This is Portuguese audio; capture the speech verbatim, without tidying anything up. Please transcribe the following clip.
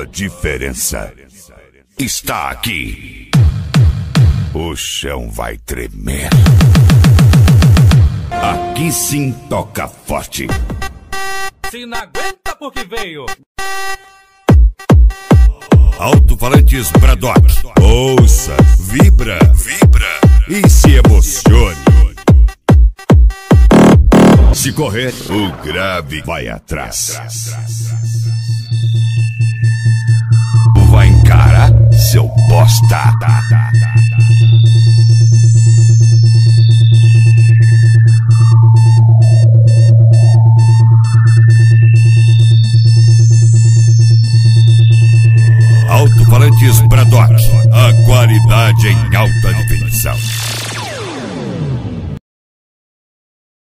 diferença está aqui. O chão vai tremer. Aqui sim toca forte. Se não aguenta porque veio. Alto-falantes Braddock. Ouça, vibra, vibra e se emocione. Se correr, o grave vai atrás. Vai encarar, seu bosta. Alto-falantes Braddock, a qualidade em alta definição.